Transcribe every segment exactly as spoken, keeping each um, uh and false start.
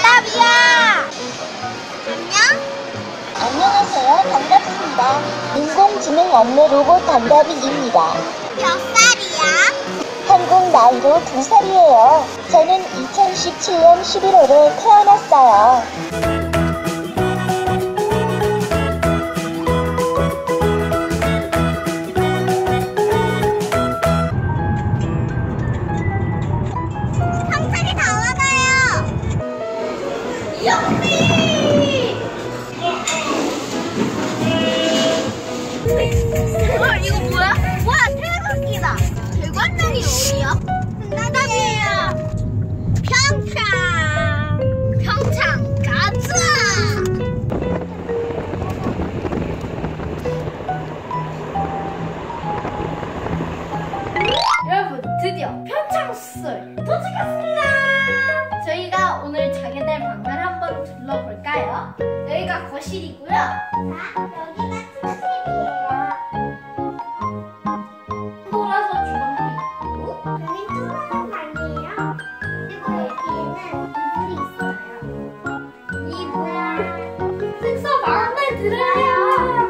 정답이야. 안녕. 안녕하세요. 반갑습니다. 인공지능 업무 로봇 담다비입니다. 몇 살이야? 한국 나이로 두 살이에요. 저는 이천십칠 년 십일월에 태어났어요. 상상이 다 와가요. 영미! 어, 이거 뭐야? 와, 태극기다. 대관령이 어디야? 정답이에요. 평창. 평창 가자. 여러분, 드디어 평창술 도착했습니다. 저희가 오늘 자게 될 방을 한번 둘러볼까요? 여기가 거실이고요. 자, 여기가 침실이에요. 돌아서 주방도 있고. 여긴 조그만 방이에요. 그리고 여기에는 이불이 있어요. 이불. 색소 마음에 들어요.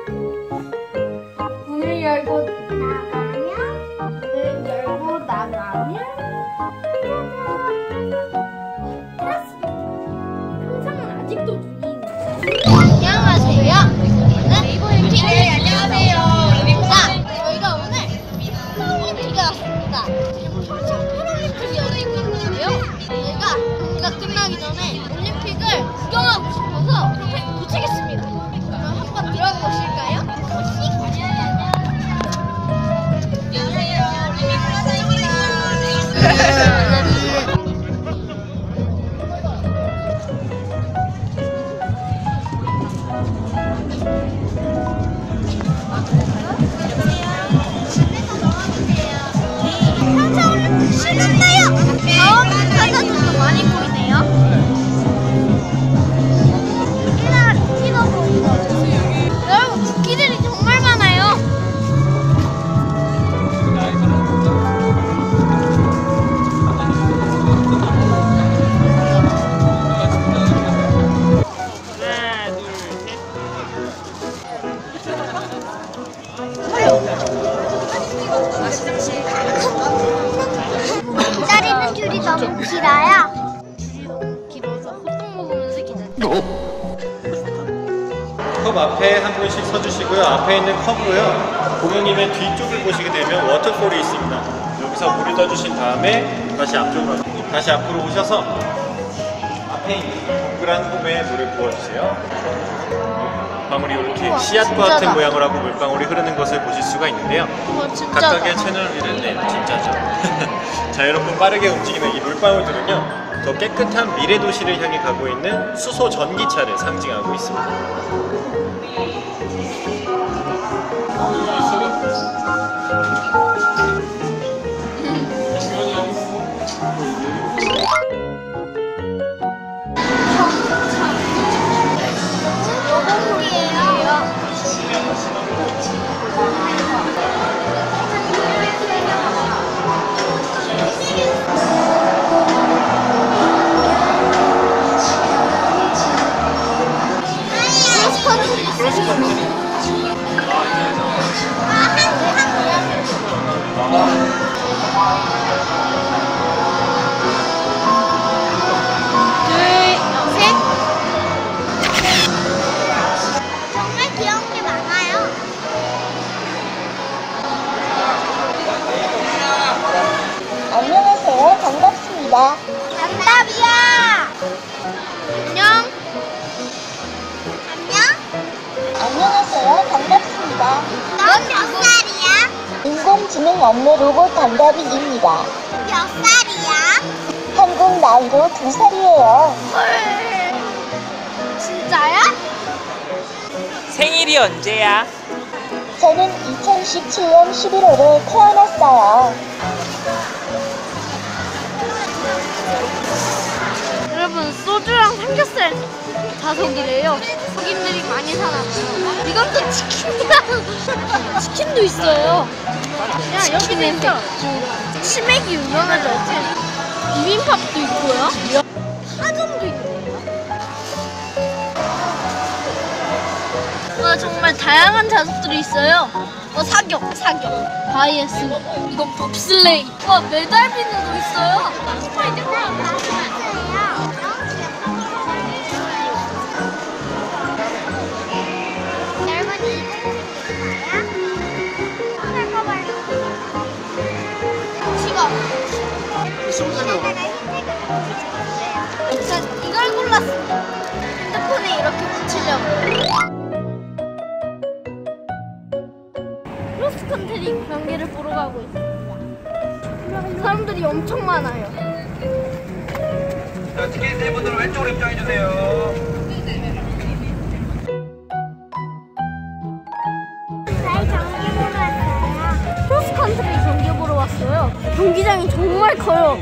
문을 열고 나가면 문을 열고 나가면 테라스. 평창은 아직도 눈이 있는데. 안녕하세요. 여기는 엠티를 안녕하세요. 자, 저희가 오늘 엠티가 왔습니다. 지금 평창 패럴림픽이 열리고 있는데요. 저희가 경기가 끝나기 전에 올림픽을 구경하고 싶어서 평창에 도착했습니다. 그럼 한번 들어가 보실까요? 안녕하세요. 올림픽 플라자입니다. 신났나요? 다음 사자들도 많이 보이네요. 이날 키도 보이고. 여러분, 국기들이 정말 많아요. 기다리는 줄이 너무 길어요. 줄이 너무 길어서 호떡 먹으면서 기다려. 컵 앞에 한 분씩 서주시고요. 앞에 있는 컵으로요, 고객님의 뒤쪽을 보시게 되면 워터폴이 있습니다. 여기서 물을 떠주신 다음에 다시 앞쪽으로, 다시 앞으로 오셔서 앞에 있는 동그란 홈에 물을 부어주세요. 방울이 이렇게 우와, 씨앗과 진짜다. 같은 모양을 하고 물방울이 흐르는 것을 보실 수가 있는데요. 우와, 진짜다. 각각의 채널을 이루는데 진짜죠. 자, 여러분, 빠르게 움직이는 이 물방울들은요, 더 깨끗한 미래 도시를 향해 가고 있는 수소 전기차를 상징하고 있습니다. 정말 귀여운 게 많아요. 안녕하세요. 반갑습니다. 정답이야. 안녕. 안녕. 안녕하세요. 반갑습니다. 넌 몇 살이야? 인공지능 업무 로봇 담다비입니다. 몇 살이야? 한국 나이로 두 살이에요. 헐. 진짜야? 생일이 언제야? 저는 이천십칠 년 십일월에 태어났어요. 여러분, 소주랑 삼겹살 자석이래요. 속임들이 많이 사놨어요. 이건 또 치킨이랑 치킨도 있어요. 야, 여기도 있어. 치맥이 유명하죠. 비빔밥도 있고요. 파종도 있네요. 와, 정말 다양한 자석들이 있어요. 어, 사격, 사격. 바이애스. 이건 봅슬레이. 와, 메달비누도 있어요. 전 이걸 골랐습니다. 핸드폰에 이렇게 붙이려고. 크로스컨트리 경기를 보러 가고 있습니다. 사람들이 엄청 많아요. 자, 티켓 네 분들 왼쪽으로 입장해 주세요. 크로스컨트리 경기 보러 왔어요. 경기장이 정말 커요.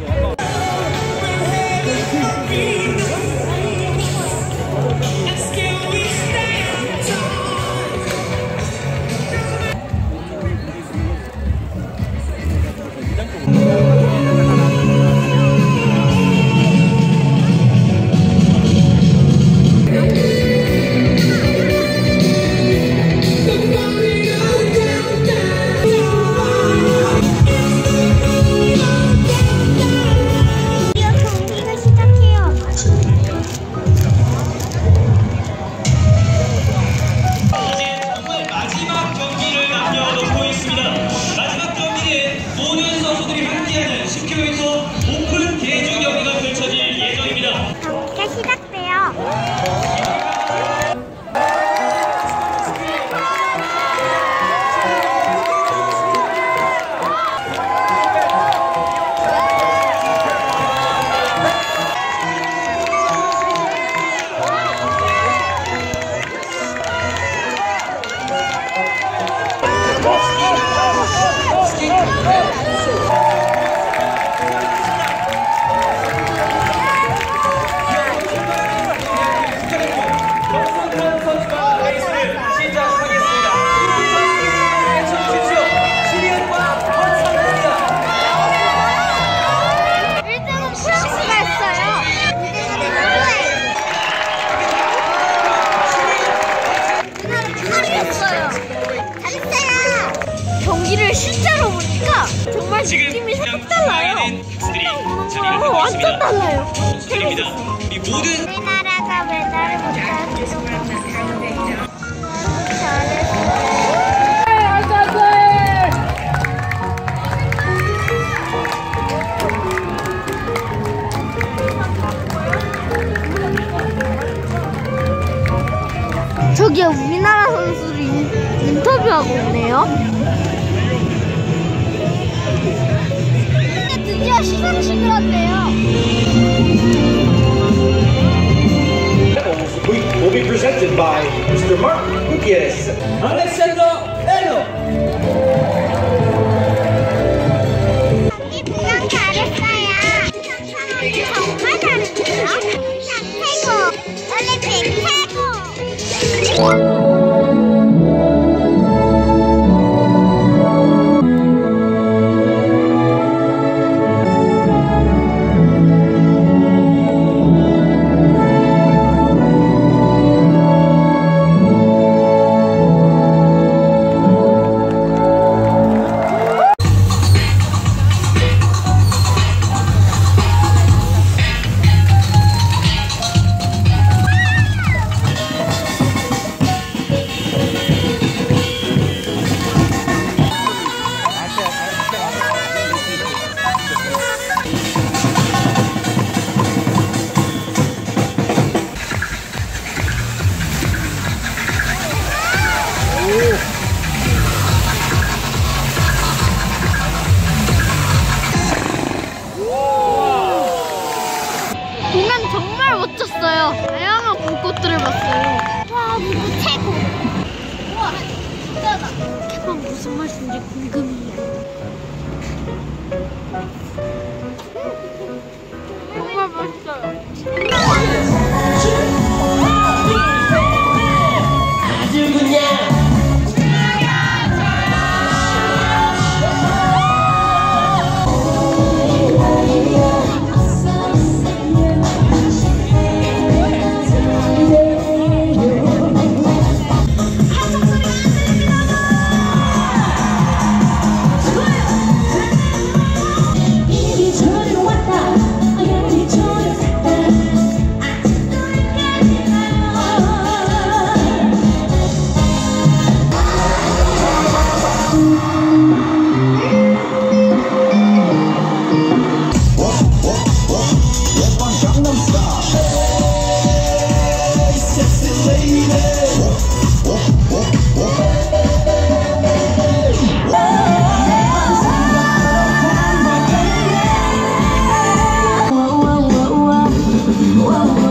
경기를 실제로 보니까 정말 느낌이 살짝 달라요. 실제로 보는 거랑 완전 달라요. 우리나라가 메달을 못 따서 저기요, 우리나라 선수들이 인, 인터뷰하고 있네요. 근데 드디어 시상식을 한대요. Will be presented by Mister Mark Gutierrez. Alessandro Bello. 이 구경 잘했어요. 정말 잘했어요. 최고! 올림픽 최고! 공연 정말 멋졌어요. 다양한 불꽃들을 봤어요. 와, 불꽃 최고. 우와, 진짜다. 캐방 무슨 맛인지 궁금해요. 정말 맛있어요. 아주 그냥. 어.